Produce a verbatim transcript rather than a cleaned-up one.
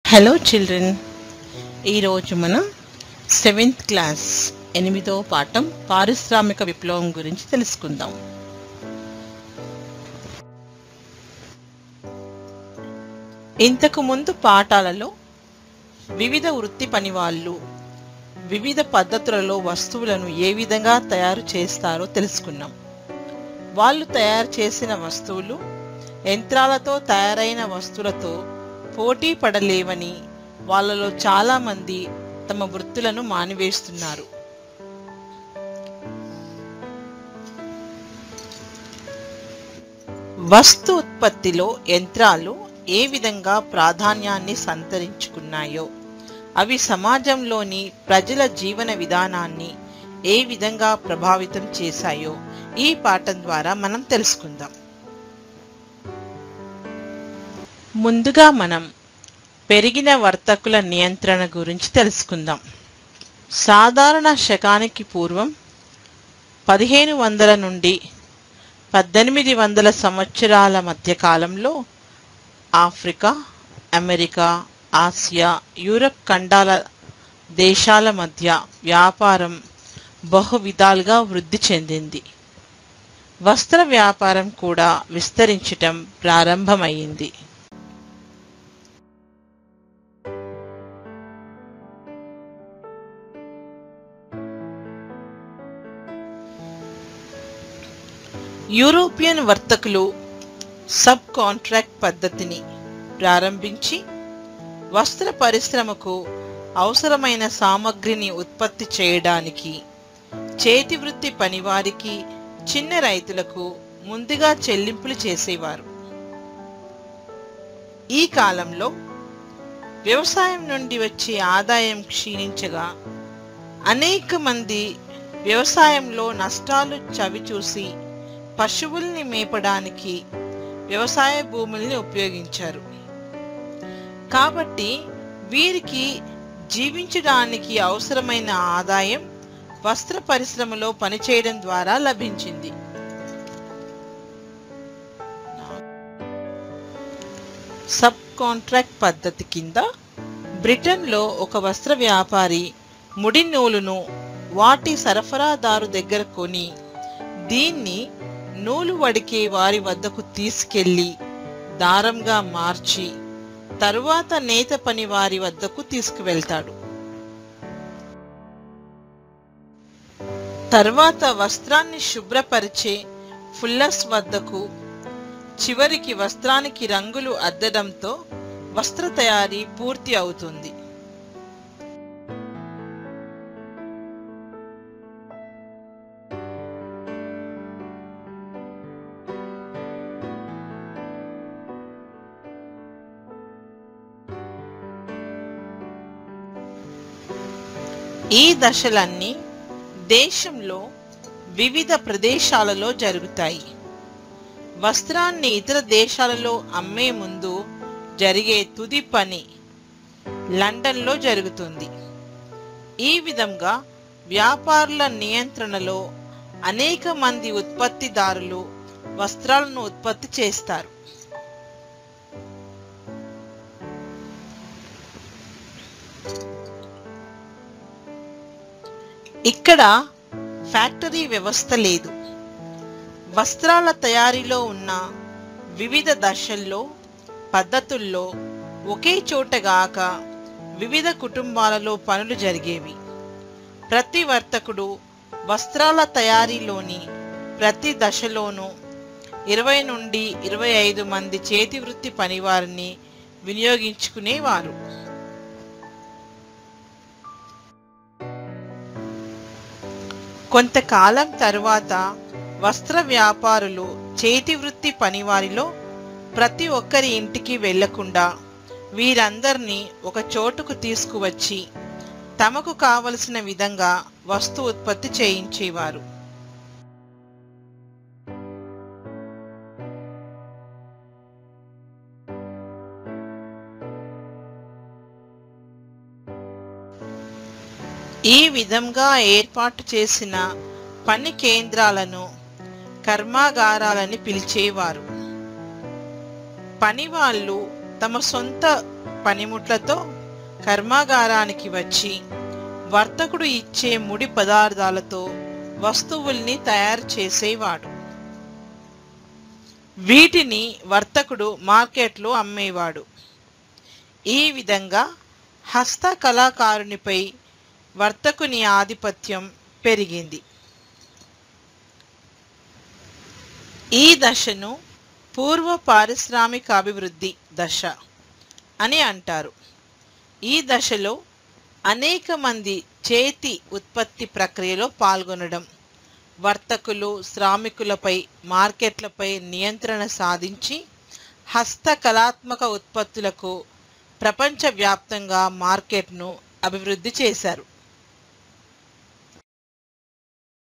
Hello children, ఈరోజు మనం seventh class ఎనిమిదవ పాఠం పారిశ్రామిక విప్లవం గురించి తెలుసుకుందాం. ఇంతకు ముందు పాఠాలలో వివిధ వృత్తి పనివాళ్ళు వివిధ పద్ధతులలో వస్తువులను ఏ విధంగా తయారు చేస్తారో తెలుసుకున్నాం. వాళ్ళు తయారు చేసిన వస్తువులు యంత్రాలతో తయారైన వస్తువులతో పోటీ పడలేవని వాళ్ళలో చాలామంది తమ వృత్తులను మానివేస్తున్నారు. వస్తు ఉత్పత్తిలో యంత్రాలు ఏ విధంగా ప్రాధాన్యాన్ని సంతరించుకున్నాయో, అవి సమాజంలోని ప్రజల జీవన విధానాన్ని ఏ విధంగా ప్రభావితం చేశాయో ఈ పాఠం ద్వారా మనం తెలుసుకుందాం. ముందుగా మనం పెరిగిన వర్తకుల నియంత్రణ గురించి తెలుసుకుందాం. సాధారణ శకానికి పూర్వం పదిహేను వందల నుండి పద్దెనిమిది వందల సంవత్సరాల మధ్య కాలంలో ఆఫ్రికా, అమెరికా, ఆసియా, యూరప్ ఖండాల దేశాల మధ్య వ్యాపారం బహు విధాలుగా వృద్ధి చెందింది. వస్త్ర వ్యాపారం కూడా విస్తరించటం ప్రారంభమైంది. యూరోపియన్ వర్తకులు సబ్ కాంట్రాక్ట్ పద్ధతిని ప్రారంభించి వస్త్ర పరిశ్రమకు అవసరమైన సామగ్రిని ఉత్పత్తి చేయడానికి చేతి వృత్తి పనివారికి, చిన్న రైతులకు ముందుగా చెల్లింపులు చేసేవారు. ఈ కాలంలో వ్యవసాయం నుండి వచ్చే ఆదాయం క్షీణించగా అనేక మంది వ్యవసాయంలో నష్టాలు చవిచూసి పశువుల్ని మేపడానికి వ్యవసాయ భూముల్ని ఉపయోగించారు. కాబట్టి వీరికి జీవించడానికి అవసరమైన ఆదాయం వస్త్ర పరిశ్రమలో పనిచేయడం ద్వారా లభించింది. సబ్ కాంట్రాక్ట్ పద్ధతి కింద బ్రిటన్లో ఒక వస్త్ర వ్యాపారి ముడి నూలును వాటి సరఫరాదారు దగ్గర కొని దీన్ని నూలు వడికే వారి వద్దకు తీసుకెళ్లి దారంగా మార్చి తరువాత నేత పని వారి వద్దకు తీసుకువెళ్తాడు. తర్వాత వస్త్రాన్ని శుభ్రపరిచే ఫుల్లర్స్ వద్దకు, చివరికి వస్త్రానికి రంగులు అద్దడంతో వస్త్ర తయారీ పూర్తి అవుతుంది. ఈ దశలన్నీ దేశంలో వివిధ ప్రదేశాలలో జరుగుతాయి. వస్త్రాన్ని ఇతర దేశాలలో అమ్మే ముందు జరిగే తుది పని లండన్లో జరుగుతుంది. ఈ విధంగా వ్యాపారుల నియంత్రణలో అనేక మంది ఉత్పత్తిదారులు వస్త్రాలను ఉత్పత్తి చేస్తారు. ఇక్కడ ఫ్యాక్టరీ వ్యవస్థ లేదు. వస్త్రాల తయారీలో ఉన్న వివిధ దశల్లో, పద్ధతుల్లో ఒకే చోటగాక వివిధ కుటుంబాలలో పనులు జరిగేవి. ప్రతి వర్తకుడు వస్త్రాల తయారీలోని ప్రతి దశలోనూ ఇరవై నుండి ఇరవై ఐదు మంది చేతి వృత్తి పనివారిని వినియోగించుకునేవారు. కొంతకాలం తరువాత వస్త్ర వ్యాపారులు చేతి వృత్తి పనివారిలో ప్రతి ఒక్కరి ఇంటికి వెళ్లకుండా వీరందరినీ ఒక చోటుకు తీసుకువచ్చి తమకు కావలసిన విధంగా వస్తు ఉత్పత్తి చేయించేవారు. ఈ విధంగా ఏర్పాటు చేసిన పని కేంద్రాలను కర్మాగారాలని పిలిచేవారు. పనివాళ్ళు తమ సొంత పనిముట్లతో కర్మాగారానికి వచ్చి వర్తకుడు ఇచ్చే ముడి పదార్థాలతో వస్తువుల్ని తయారు చేసేవాడు. వీటిని వర్తకుడు మార్కెట్లో అమ్మేవాడు. ఈ విధంగా హస్త కళాకారునిపై వర్తకుని ఆధిపత్యం పెరిగింది. ఈ దశను పూర్వ పారిశ్రామిక అభివృద్ధి దశ అని అంటారు. ఈ దశలో అనేక మంది చేతి ఉత్పత్తి ప్రక్రియలో పాల్గొనడం, వర్తకులు శ్రామికులపై మార్కెట్లపై నియంత్రణ సాధించి హస్త కళాత్మక ఉత్పత్తులకు ప్రపంచవ్యాప్తంగా మార్కెట్ను అభివృద్ధి చేశారు.